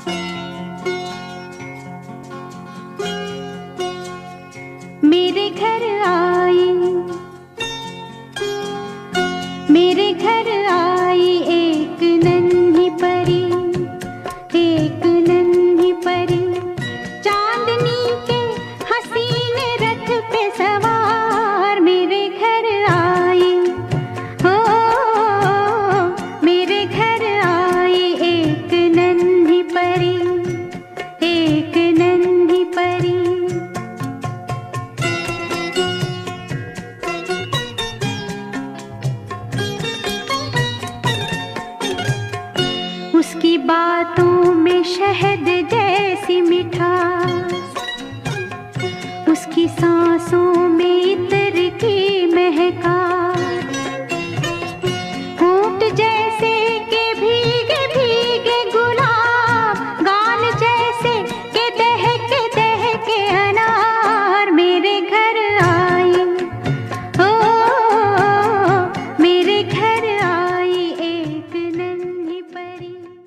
मेरे घर आई, मेरे घर आई एक नन्ही परी, एक नन्ही परी, चांदनी के हसीन रथ पे सवार। मेरे घर आई, हो मेरे घर आई एक नन्ही परी, एक नन्ही परी। उसकी बातों में शहद जैसी मिठास, उसकी सांसों में इत्र की महकास, होंठ जैसे के भीगे भीगे गुलाब, गाल जैसे के दहके अनार। मेरे घर आई, ओ मेरे घर आई एक नन्ही परी।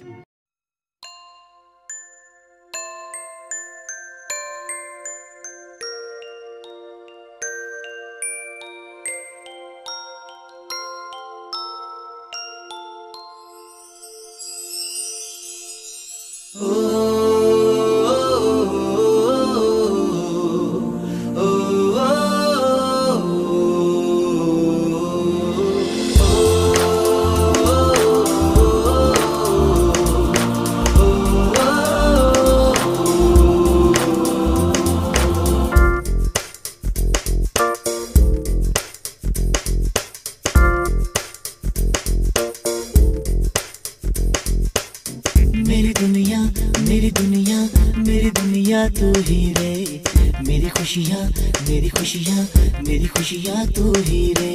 मेरी दुनिया, मेरी दुनिया, मेरी दुनिया तू ही रे। मेरी खुशियाँ, मेरी खुशियाँ, मेरी खुशियाँ तू ही रे।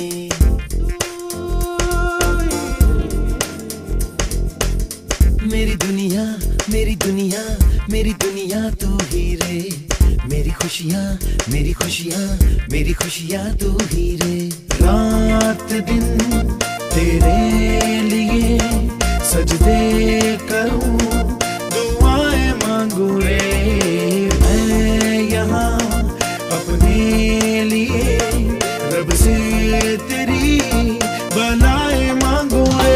मेरी दुनिया, मेरी दुनिया, मेरी दुनिया तू ही रे। मेरी खुशियाँ, मेरी खुशियाँ, मेरी खुशियाँ तू ही रे। रात दिन तेरे लिए सजदे करूं, दुआएं मांगू रे। मैं यहाँ अपने लिए रब से तेरी बनाए मांगू रे।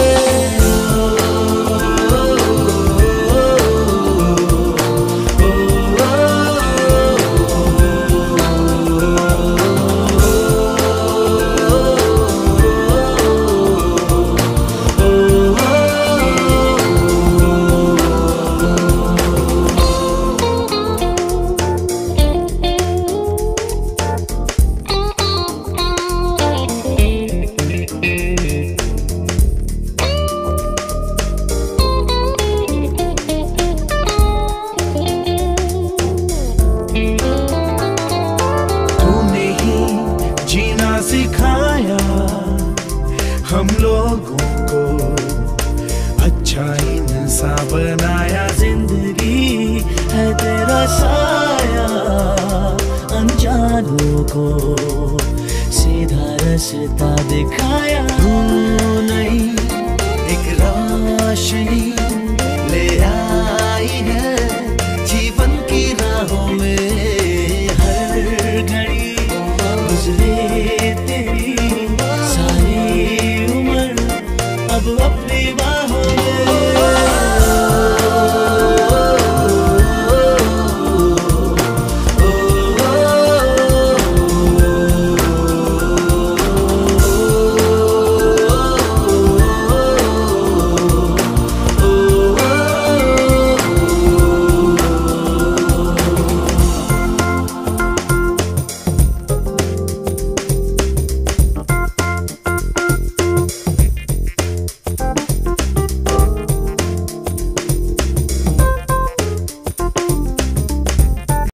सिखाया हम लोगों को, अच्छा इंसान बनाया। जिंदगी है तेरा साया, अनजानों को सीधा रास्ता दिखाया। तू नहीं एक रोशनी ले आई है जीवन की राहों में। हर घड़ी गुजरे तेरी सारी उम्र अब अपनी बाहों में।